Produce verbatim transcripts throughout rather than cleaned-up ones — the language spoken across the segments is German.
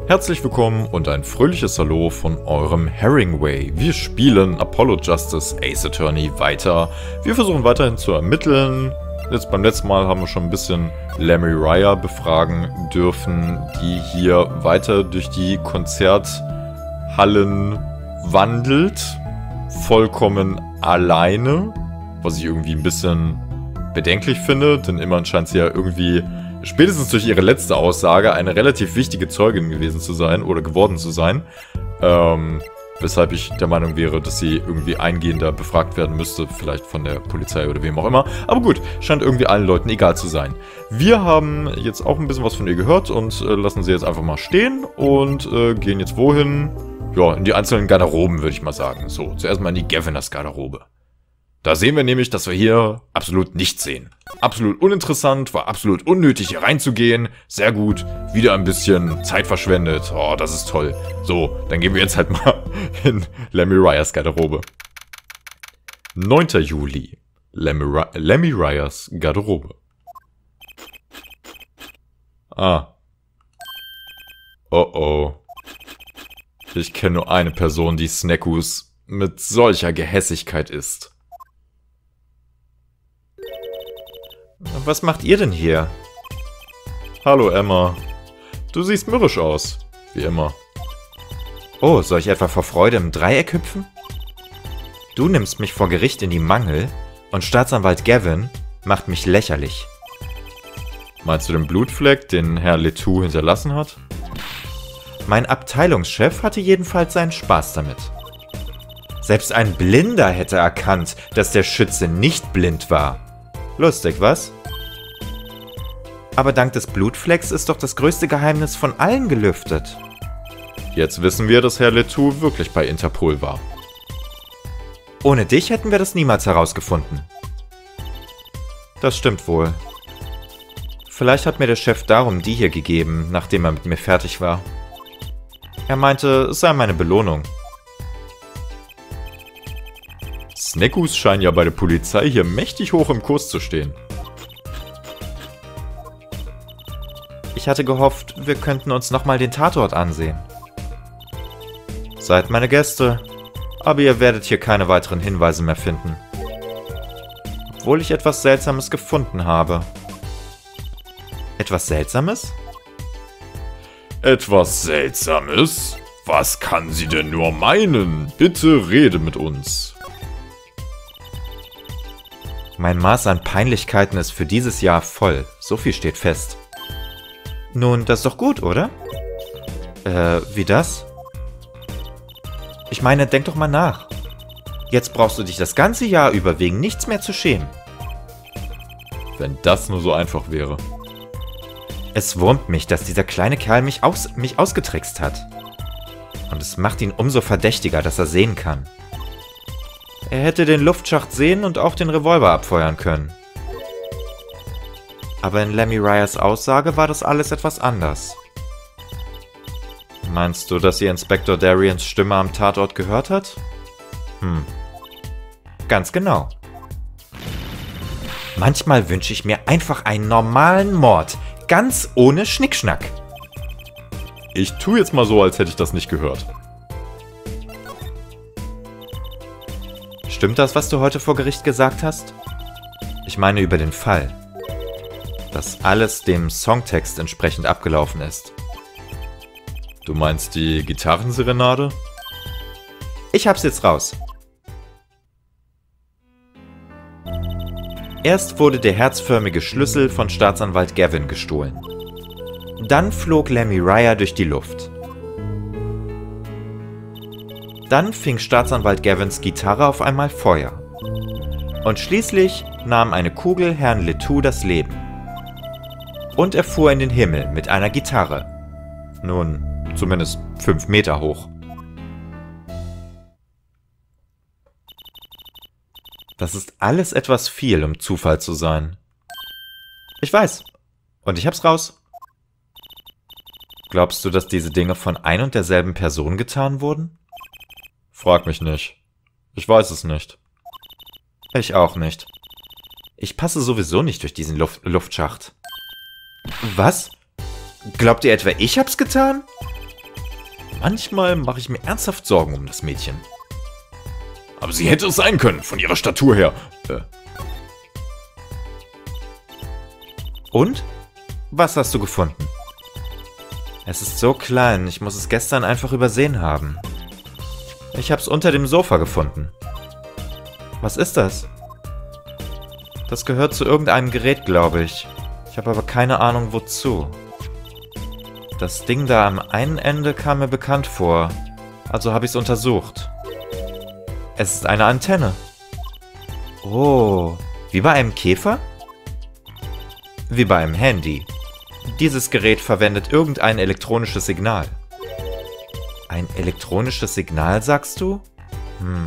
Herzlich willkommen und ein fröhliches Hallo von eurem Herringway. Wir spielen Apollo Justice Ace Attorney weiter. Wir versuchen weiterhin zu ermitteln. Jetzt beim letzten Mal haben wir schon ein bisschen Lemmy Raya befragen dürfen, die hier weiter durch die Konzerthallen wandelt. Vollkommen alleine. Was ich irgendwie ein bisschen bedenklich finde, denn immerhin scheint sie ja irgendwie, spätestens durch ihre letzte Aussage, eine relativ wichtige Zeugin gewesen zu sein oder geworden zu sein. Ähm, weshalb ich der Meinung wäre, dass sie irgendwie eingehender befragt werden müsste, vielleicht von der Polizei oder wem auch immer. Aber gut, scheint irgendwie allen Leuten egal zu sein. Wir haben jetzt auch ein bisschen was von ihr gehört und äh, lassen sie jetzt einfach mal stehen und äh, gehen jetzt wohin? Ja, in die einzelnen Garderoben, würde ich mal sagen. So, zuerst mal in die Gaviners Garderobe. Da sehen wir nämlich, dass wir hier absolut nichts sehen. Absolut uninteressant, war absolut unnötig hier reinzugehen. Sehr gut, wieder ein bisschen Zeit verschwendet. Oh, das ist toll. So, dann gehen wir jetzt halt mal in Lemmy Rayas Garderobe. neunter Juli. Lemmy, Ra Lemmy Rayas Garderobe. Ah. Oh oh. Ich kenne nur eine Person, die Snackus mit solcher Gehässigkeit isst. Was macht ihr denn hier? Hallo Emma. Du siehst mürrisch aus. Wie immer. Oh, soll ich etwa vor Freude im Dreieck hüpfen? Du nimmst mich vor Gericht in die Mangel und Staatsanwalt Gavin macht mich lächerlich. Meinst du den Blutfleck, den Herr Letou hinterlassen hat? Mein Abteilungschef hatte jedenfalls seinen Spaß damit. Selbst ein Blinder hätte erkannt, dass der Schütze nicht blind war. Lustig, was? Aber dank des Blutflecks ist doch das größte Geheimnis von allen gelüftet. Jetzt wissen wir, dass Herr Letou wirklich bei Interpol war. Ohne dich hätten wir das niemals herausgefunden. Das stimmt wohl. Vielleicht hat mir der Chef darum die hier gegeben, nachdem er mit mir fertig war. Er meinte, es sei meine Belohnung. Snackus scheinen ja bei der Polizei hier mächtig hoch im Kurs zu stehen. Ich hatte gehofft, wir könnten uns nochmal den Tatort ansehen. Seid meine Gäste, aber ihr werdet hier keine weiteren Hinweise mehr finden. Obwohl ich etwas Seltsames gefunden habe. Etwas Seltsames? Etwas Seltsames? Was kann sie denn nur meinen? Bitte rede mit uns. Mein Maß an Peinlichkeiten ist für dieses Jahr voll. So viel steht fest. Nun, das ist doch gut, oder? Äh, wie das? Ich meine, denk doch mal nach. Jetzt brauchst du dich das ganze Jahr über wegen nichts mehr zu schämen. Wenn das nur so einfach wäre. Es wurmt mich, dass dieser kleine Kerl mich, aus, mich ausgetrickst hat. Und es macht ihn umso verdächtiger, dass er sehen kann. Er hätte den Luftschacht sehen und auch den Revolver abfeuern können. Aber in Lemmy Rayas Aussage war das alles etwas anders. Meinst du, dass ihr Inspektor Darians Stimme am Tatort gehört hat? Hm. Ganz genau. Manchmal wünsche ich mir einfach einen normalen Mord, ganz ohne Schnickschnack. Ich tue jetzt mal so, als hätte ich das nicht gehört. Stimmt das, was du heute vor Gericht gesagt hast? Ich meine über den Fall. Dass alles dem Songtext entsprechend abgelaufen ist. Du meinst die Gitarrenserenade? Ich hab's jetzt raus. Erst wurde der herzförmige Schlüssel von Staatsanwalt Gavin gestohlen. Dann flog Lemmy Raya durch die Luft. Dann fing Staatsanwalt Gavins Gitarre auf einmal Feuer. Und schließlich nahm eine Kugel Herrn Letou das Leben. Und er fuhr in den Himmel mit einer Gitarre. Nun, zumindest fünf Meter hoch. Das ist alles etwas viel, um Zufall zu sein. Ich weiß. Und ich hab's raus. Glaubst du, dass diese Dinge von ein und derselben Person getan wurden? Frag mich nicht. Ich weiß es nicht. Ich auch nicht. Ich passe sowieso nicht durch diesen Luft Luftschacht. Was? Glaubt ihr etwa, ich hab's getan? manchmal mache ich mir ernsthaft Sorgen um das Mädchen. Aber sie hätte es sein können, von ihrer Statur her. Äh. Und? Was hast du gefunden? Es ist so klein, ich muss es gestern einfach übersehen haben. Ich hab's unter dem Sofa gefunden. Was ist das? Das gehört zu irgendeinem Gerät, glaube ich. Ich habe aber keine Ahnung, wozu. Das Ding da am einen Ende kam mir bekannt vor, also habe ich es untersucht. Es ist eine Antenne. Oh, wie bei einem Käfer? Wie bei einem Handy. Dieses Gerät verwendet irgendein elektronisches Signal. Ein elektronisches Signal, sagst du? Hm.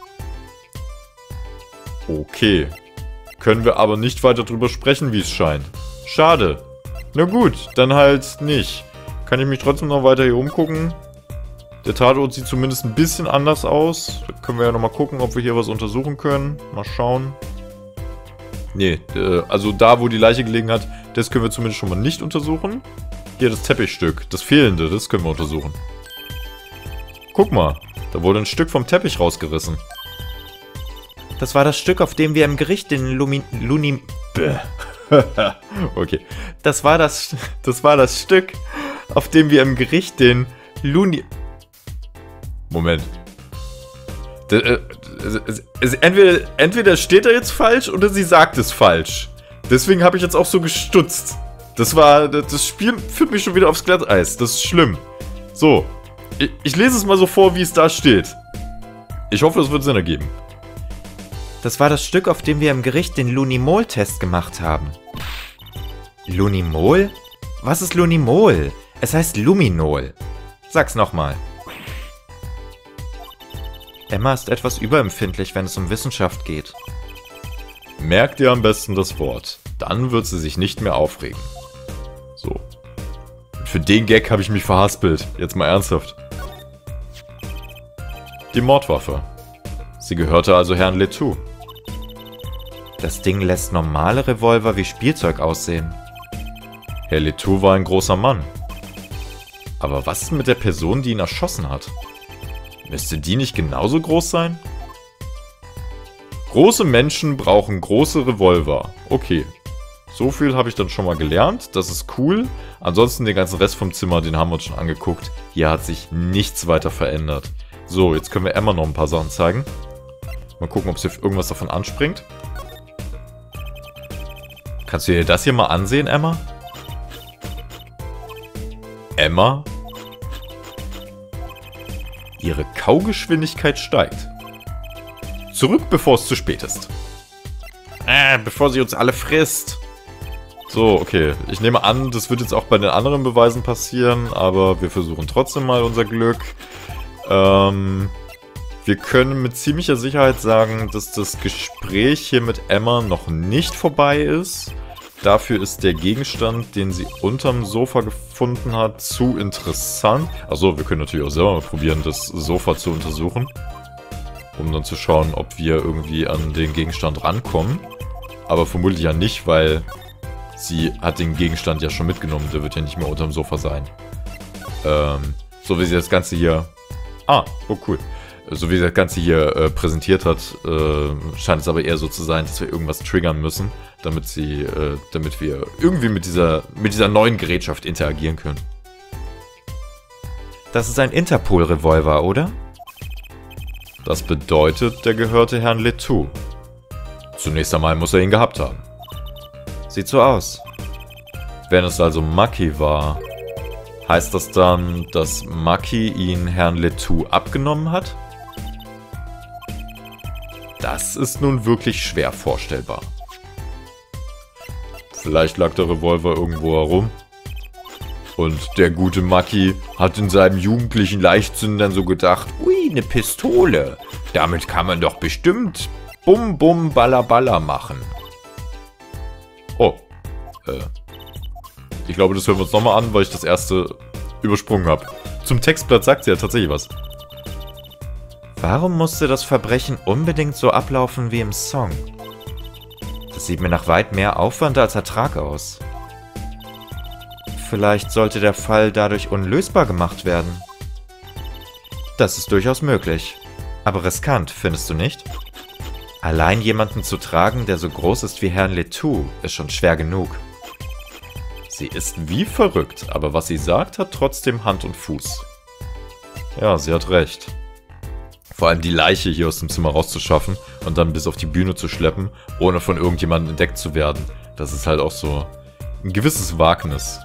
Okay. Können wir aber nicht weiter drüber sprechen, wie es scheint. Schade. Na gut, dann halt nicht. Kann ich mich trotzdem noch weiter hier umgucken? Der Tatort sieht zumindest ein bisschen anders aus. Da können wir ja nochmal gucken, ob wir hier was untersuchen können. Mal schauen. Nee, äh, also da, wo die Leiche gelegen hat, das können wir zumindest schon mal nicht untersuchen. Hier das Teppichstück, das fehlende, das können wir untersuchen. Guck mal, da wurde ein Stück vom Teppich rausgerissen. Das war das Stück, auf dem wir im Gericht den Lumi... Luni... Okay. Das war das... Das war das Stück, auf dem wir im Gericht den Luni... Moment. D äh, es, es, entweder, entweder steht er jetzt falsch oder sie sagt es falsch. Deswegen habe ich jetzt auch so gestutzt. Das war... Das Spiel führt mich schon wieder aufs Glatteis. Das ist schlimm. So. Ich, ich lese es mal so vor, wie es da steht. Ich hoffe, es wird Sinn ergeben. Das war das Stück, auf dem wir im Gericht den Lunimol-Test gemacht haben. Lunimol? Was ist Lunimol? Es heißt Luminol. Sag's nochmal. Emma ist etwas überempfindlich, wenn es um Wissenschaft geht. Merkt ihr am besten das Wort. Dann wird sie sich nicht mehr aufregen. So. Für den Gag habe ich mich verhaspelt. Jetzt mal ernsthaft. Die Mordwaffe. Sie gehörte also Herrn Letou. Das Ding lässt normale Revolver wie Spielzeug aussehen. Herr Letou war ein großer Mann. Aber was ist mit der Person, die ihn erschossen hat? Müsste die nicht genauso groß sein? Große Menschen brauchen große Revolver. Okay. So viel habe ich dann schon mal gelernt. Das ist cool. Ansonsten den ganzen Rest vom Zimmer, den haben wir uns schon angeguckt. Hier hat sich nichts weiter verändert. So, jetzt können wir Emma noch ein paar Sachen zeigen. Mal gucken, ob sie irgendwas davon anspringt. Kannst du dir das hier mal ansehen, Emma? Emma? Ihre Kaugeschwindigkeit steigt. Zurück, bevor es zu spät ist. Äh, bevor sie uns alle frisst. So, okay. Ich nehme an, das wird jetzt auch bei den anderen Beweisen passieren, aber wir versuchen trotzdem mal unser Glück. Ähm... Wir können mit ziemlicher Sicherheit sagen, dass das Gespräch hier mit Emma noch nicht vorbei ist. Dafür ist der Gegenstand, den sie unterm Sofa gefunden hat, zu interessant. Achso, wir können natürlich auch selber mal probieren, das Sofa zu untersuchen. Um dann zu schauen, ob wir irgendwie an den Gegenstand rankommen. Aber vermutlich ja nicht, weil sie hat den Gegenstand ja schon mitgenommen. Der wird ja nicht mehr unterm Sofa sein. Ähm, so wie sie das Ganze hier... Ah, oh cool. So wie sie das Ganze hier äh, präsentiert hat, äh, scheint es aber eher so zu sein, dass wir irgendwas triggern müssen, damit sie, äh, damit wir irgendwie mit dieser, mit dieser neuen Gerätschaft interagieren können. Das ist ein Interpol-Revolver, oder? Das bedeutet, der gehörte Herrn Letou. Zunächst einmal muss er ihn gehabt haben. Sieht so aus. Wenn es also Maki war, heißt das dann, dass Maki ihn Herrn Letou abgenommen hat? Das ist nun wirklich schwer vorstellbar. Vielleicht lag der Revolver irgendwo herum. Und der gute Maki hat in seinem jugendlichen Leichtsinn dann so gedacht, ui, eine Pistole. Damit kann man doch bestimmt bum bum balla balla machen. Oh. Äh. Ich glaube, das hören wir uns nochmal an, weil ich das erste übersprungen habe. Zum Textblatt sagt sie ja tatsächlich was. Warum musste das Verbrechen unbedingt so ablaufen wie im Song? Das sieht mir nach weit mehr Aufwand als Ertrag aus. Vielleicht sollte der Fall dadurch unlösbar gemacht werden. Das ist durchaus möglich. Aber riskant, findest du nicht? Allein jemanden zu tragen, der so groß ist wie Herrn Letou, ist schon schwer genug. Sie ist wie verrückt, aber was sie sagt, hat trotzdem Hand und Fuß. Ja, sie hat recht. Vor allem die Leiche hier aus dem Zimmer rauszuschaffen und dann bis auf die Bühne zu schleppen, ohne von irgendjemandem entdeckt zu werden. Das ist halt auch so ein gewisses Wagnis.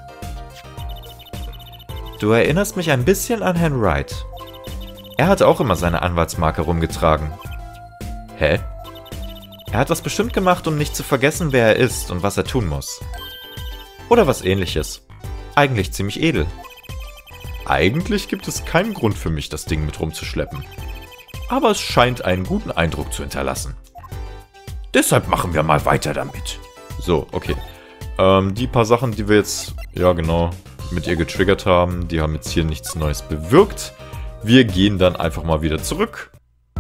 Du erinnerst mich ein bisschen an Herrn Wright. Er hat auch immer seine Anwaltsmarke rumgetragen. Hä? Er hat das bestimmt gemacht, um nicht zu vergessen, wer er ist und was er tun muss. Oder was Ähnliches. Eigentlich ziemlich edel. Eigentlich gibt es keinen Grund für mich, das Ding mit rumzuschleppen. Aber es scheint einen guten Eindruck zu hinterlassen. Deshalb machen wir mal weiter damit. So, okay. Ähm, die paar Sachen, die wir jetzt, ja genau, mit ihr getriggert haben, die haben jetzt hier nichts Neues bewirkt. Wir gehen dann einfach mal wieder zurück.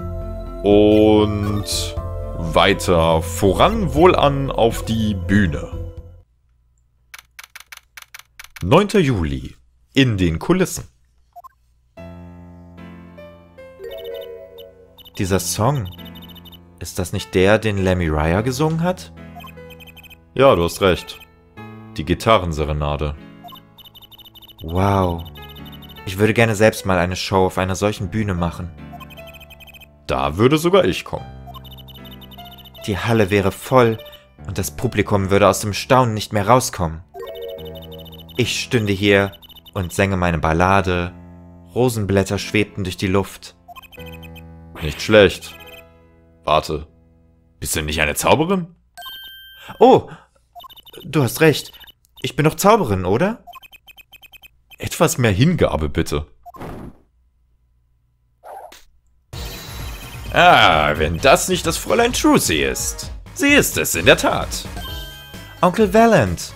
Und weiter voran, wohlan auf die Bühne. neunter Juli. In den Kulissen. Dieser Song, ist das nicht der, den Lemmy Raya gesungen hat? Ja, du hast recht. Die Gitarrenserenade. Wow. Ich würde gerne selbst mal eine Show auf einer solchen Bühne machen. Da würde sogar ich kommen. Die Halle wäre voll und das Publikum würde aus dem Staunen nicht mehr rauskommen. Ich stünde hier und sänge meine Ballade. Rosenblätter schwebten durch die Luft. Nicht schlecht. Warte. Bist du nicht eine Zauberin? Oh, du hast recht. Ich bin doch Zauberin, oder? Etwas mehr Hingabe, bitte. Ah, wenn das nicht das Fräulein Trucy ist. Sie ist es in der Tat. Onkel Valant.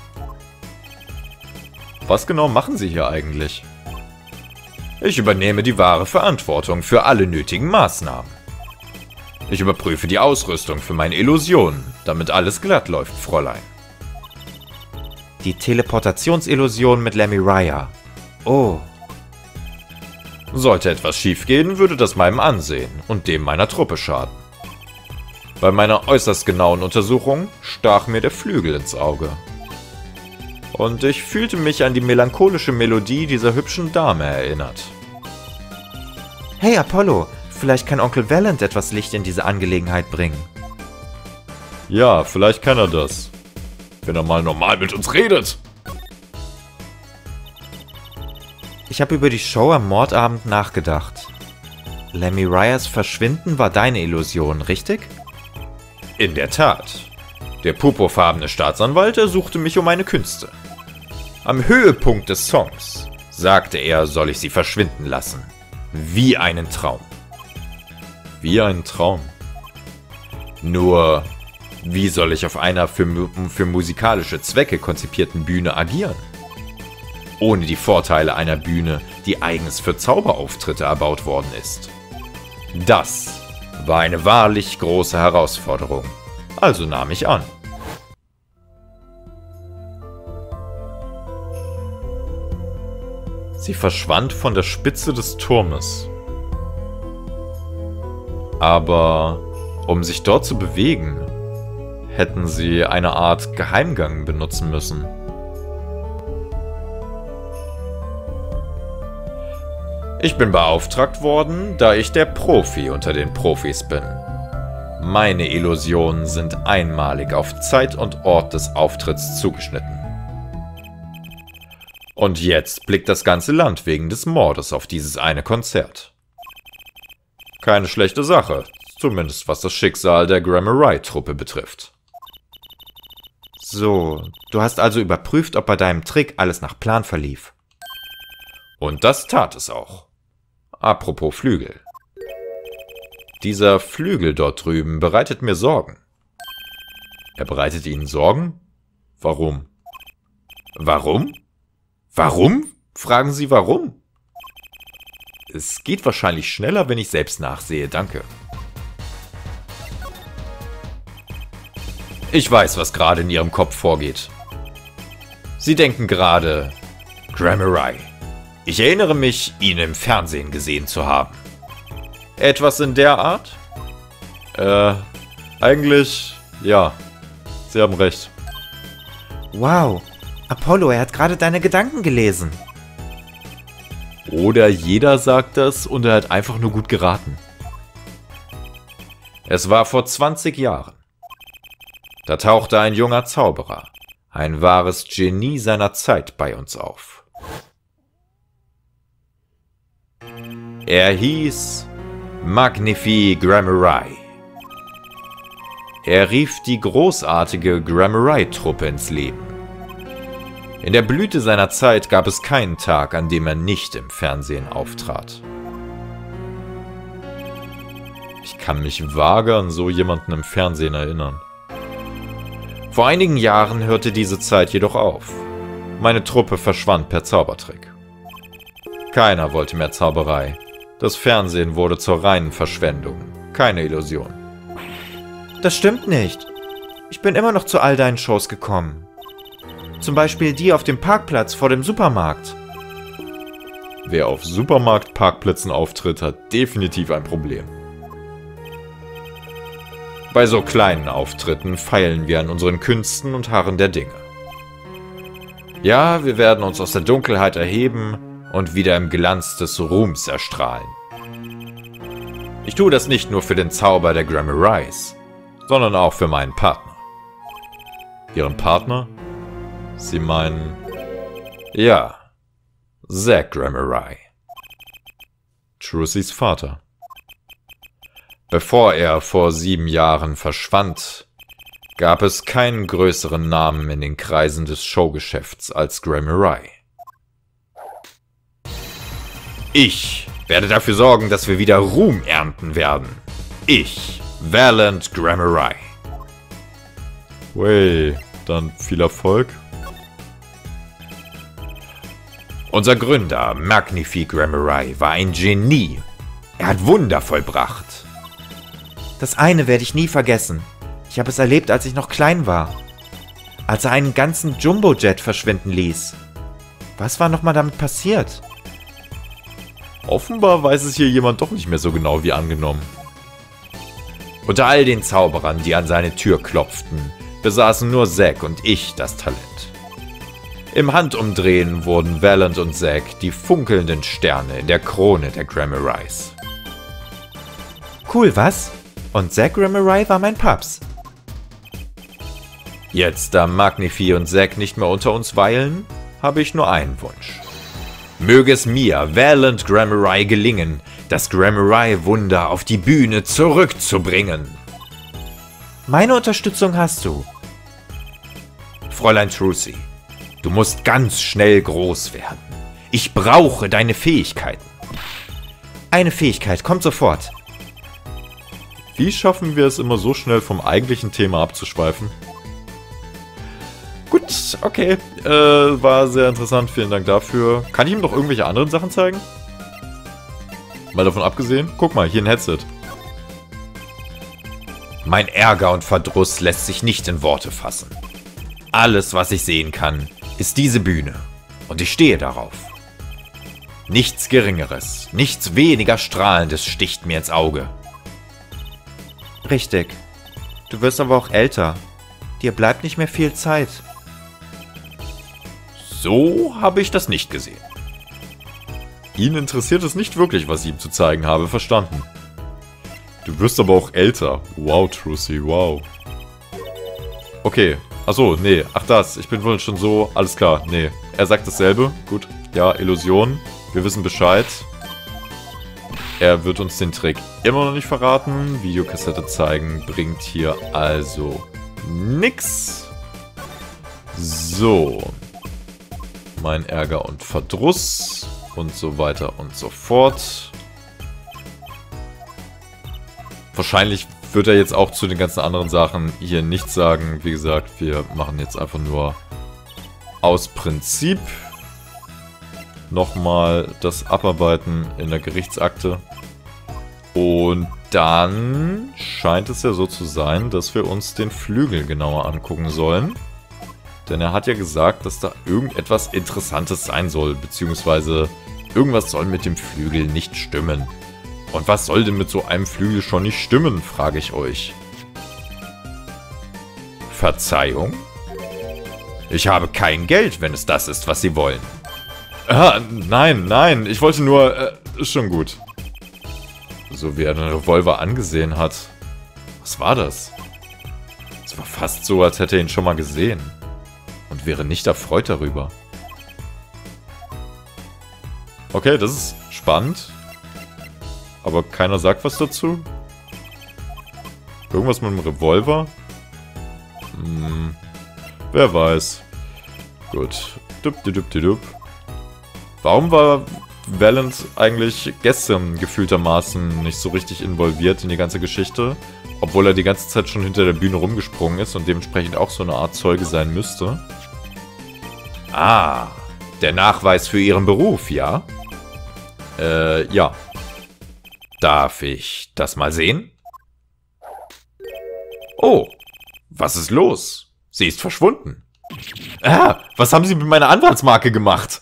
Was genau machen Sie hier eigentlich? Ich übernehme die wahre Verantwortung für alle nötigen Maßnahmen. Ich überprüfe die Ausrüstung für meine Illusionen, damit alles glatt läuft, Fräulein. Die Teleportationsillusion mit Lemmy Raya. Oh. Sollte etwas schiefgehen, würde das meinem Ansehen und dem meiner Truppe schaden. Bei meiner äußerst genauen Untersuchung stach mir der Flügel ins Auge. Und ich fühlte mich an die melancholische Melodie dieser hübschen Dame erinnert. Hey Apollo, vielleicht kann Onkel Valant etwas Licht in diese Angelegenheit bringen. Ja, vielleicht kann er das. Wenn er mal normal mit uns redet. Ich habe über die Show am Mordabend nachgedacht. Lemmy Ryas Verschwinden war deine Illusion, richtig? In der Tat. Der purpurfarbene Staatsanwalt ersuchte mich um meine Künste. Am Höhepunkt des Songs sagte er, soll ich sie verschwinden lassen. Wie einen Traum. Wie einen Traum. Nur, wie soll ich auf einer für, für musikalische Zwecke konzipierten Bühne agieren? Ohne die Vorteile einer Bühne, die eigens für Zauberauftritte erbaut worden ist. Das war eine wahrlich große Herausforderung. Also nahm ich an. Sie verschwand von der Spitze des Turmes. Aber um sich dort zu bewegen, hätten sie eine Art Geheimgang benutzen müssen. Ich bin beauftragt worden, da ich der Profi unter den Profis bin. Meine Illusionen sind einmalig auf Zeit und Ort des Auftritts zugeschnitten. Und jetzt blickt das ganze Land wegen des Mordes auf dieses eine Konzert. Keine schlechte Sache, zumindest was das Schicksal der Grammar-Truppe betrifft. So, du hast also überprüft, ob bei deinem Trick alles nach Plan verlief. Und das tat es auch. Apropos Flügel. Dieser Flügel dort drüben bereitet mir Sorgen. Er bereitet Ihnen Sorgen? Warum? Warum? Warum? Fragen Sie warum? Es geht wahrscheinlich schneller, wenn ich selbst nachsehe, danke. Ich weiß, was gerade in Ihrem Kopf vorgeht. Sie denken gerade, Grammar. Ich erinnere mich, ihn im Fernsehen gesehen zu haben. Etwas in der Art? Äh, eigentlich, ja. Sie haben recht. Wow, Apollo, er hat gerade deine Gedanken gelesen. Oder jeder sagt das und er hat einfach nur gut geraten. Es war vor zwanzig Jahren. Da tauchte ein junger Zauberer, ein wahres Genie seiner Zeit bei uns auf. Er hieß Magnifi Gramarye. Er rief die großartige Gramarye-Truppe ins Leben. In der Blüte seiner Zeit gab es keinen Tag, an dem er nicht im Fernsehen auftrat. Ich kann mich vage an so jemanden im Fernsehen erinnern. Vor einigen Jahren hörte diese Zeit jedoch auf. Meine Truppe verschwand per Zaubertrick. Keiner wollte mehr Zauberei. Das Fernsehen wurde zur reinen Verschwendung. Keine Illusion. Das stimmt nicht. Ich bin immer noch zu all deinen Shows gekommen. Zum Beispiel die auf dem Parkplatz vor dem Supermarkt. Wer auf Supermarktparkplätzen auftritt, hat definitiv ein Problem. Bei so kleinen Auftritten feilen wir an unseren Künsten und harren der Dinge. Ja, wir werden uns aus der Dunkelheit erheben und wieder im Glanz des Ruhms erstrahlen. Ich tue das nicht nur für den Zauber der Gramaryes, sondern auch für meinen Partner. Ihren Partner? Sie meinen... Ja, Zack Gramarye. Trucys Vater. Bevor er vor sieben Jahren verschwand, gab es keinen größeren Namen in den Kreisen des Showgeschäfts als Gramarye. Ich werde dafür sorgen, dass wir wieder Ruhm ernten werden. Ich, Valant Gramarye. Wey, dann viel Erfolg. Unser Gründer, Magnifi Gramarye, war ein Genie. Er hat Wunder vollbracht. Das eine werde ich nie vergessen. Ich habe es erlebt, als ich noch klein war. Als er einen ganzen Jumbojet verschwinden ließ. Was war nochmal damit passiert? Offenbar weiß es hier jemand doch nicht mehr so genau wie angenommen. Unter all den Zauberern, die an seine Tür klopften, besaßen nur Zack und ich das Talent. Im Handumdrehen wurden Valant und Zack die funkelnden Sterne in der Krone der Gramaryes. Cool, was? Und Zack Gramarye war mein Paps. Jetzt, da Magnifi und Zack nicht mehr unter uns weilen, habe ich nur einen Wunsch. Möge es mir, Valant Gramarye, gelingen, das Gramarye-Wunder auf die Bühne zurückzubringen. Meine Unterstützung hast du. Fräulein Trucy, du musst ganz schnell groß werden. Ich brauche deine Fähigkeiten. Eine Fähigkeit kommt sofort. Wie schaffen wir es immer so schnell vom eigentlichen Thema abzuschweifen? Gut, okay. Äh, war sehr interessant. Vielen Dank dafür. Kann ich ihm noch irgendwelche anderen Sachen zeigen? Mal davon abgesehen. Guck mal, hier ein Headset. Mein Ärger und Verdruss lässt sich nicht in Worte fassen. Alles, was ich sehen kann, ist diese Bühne. Und ich stehe darauf. Nichts Geringeres, nichts weniger Strahlendes sticht mir ins Auge. Richtig. Du wirst aber auch älter. Dir bleibt nicht mehr viel Zeit. So habe ich das nicht gesehen. Ihn interessiert es nicht wirklich, was ich ihm zu zeigen habe, verstanden. Du wirst aber auch älter. Wow, Trucy, wow. Okay, achso, nee, ach das, ich bin wohl schon so, alles klar, nee. Er sagt dasselbe, gut, ja, Illusion, wir wissen Bescheid. Er wird uns den Trick immer noch nicht verraten. Videokassette zeigen bringt hier also nix. So. Mein Ärger und Verdruss und so weiter und so fort. Wahrscheinlich wird er jetzt auch zu den ganzen anderen Sachen hier nichts sagen. Wie gesagt, wir machen jetzt einfach nur aus Prinzip nochmal das Abarbeiten in der Gerichtsakte. Und dann scheint es ja so zu sein, dass wir uns den Flügel genauer angucken sollen. Denn er hat ja gesagt, dass da irgendetwas Interessantes sein soll, beziehungsweise Irgendwas soll mit dem Flügel nicht stimmen. Und was soll denn mit so einem Flügel schon nicht stimmen, frage ich euch. Verzeihung? Ich habe kein Geld, wenn es das ist, was Sie wollen. Ah, nein, nein, ich wollte nur... Äh, ist schon gut. So wie er den Revolver angesehen hat. Was war das? Es war fast so, als hätte er ihn schon mal gesehen. Und wäre nicht erfreut darüber. Okay, das ist spannend. Aber keiner sagt was dazu. Irgendwas mit dem Revolver? Hm, wer weiß. Gut. Dup, dup, dup, dup. Warum war Valent eigentlich gestern gefühltermaßen nicht so richtig involviert in die ganze Geschichte? Obwohl er die ganze Zeit schon hinter der Bühne rumgesprungen ist und dementsprechend auch so eine Art Zeuge sein müsste. Ah, der Nachweis für Ihren Beruf, ja? Äh, ja. Darf ich das mal sehen? Oh, was ist los? Sie ist verschwunden. Ah, was haben Sie mit meiner Anwaltsmarke gemacht?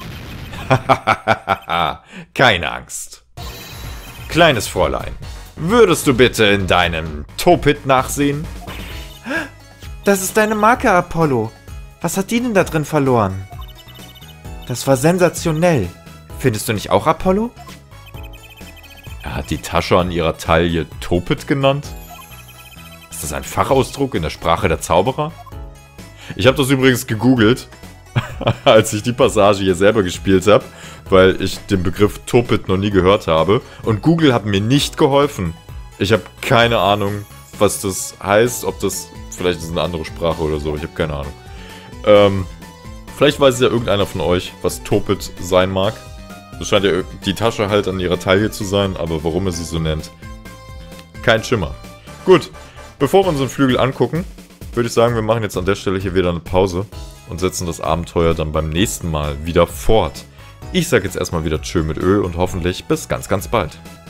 Keine Angst. Kleines Fräulein, würdest du bitte in deinem Topit nachsehen? Das ist deine Marke, Apollo. Was hat die denn da drin verloren? Das war sensationell. Findest du nicht auch, Apollo? Er hat die Tasche an ihrer Taille Topit genannt? Ist das ein Fachausdruck in der Sprache der Zauberer? Ich habe das übrigens gegoogelt, als ich die Passage hier selber gespielt habe, weil ich den Begriff Topit noch nie gehört habe. Und Google hat mir nicht geholfen. Ich habe keine Ahnung, was das heißt, ob das... Vielleicht ist es eine andere Sprache oder so, ich habe keine Ahnung. Ähm, vielleicht weiß es ja irgendeiner von euch, was Topit sein mag. Das scheint ja die Tasche halt an ihrer Taille zu sein, aber warum er sie so nennt, kein Schimmer. Gut, bevor wir unseren Flügel angucken, würde ich sagen, wir machen jetzt an der Stelle hier wieder eine Pause und setzen das Abenteuer dann beim nächsten Mal wieder fort. Ich sage jetzt erstmal wieder Tschö mit Ö und hoffentlich bis ganz, ganz bald.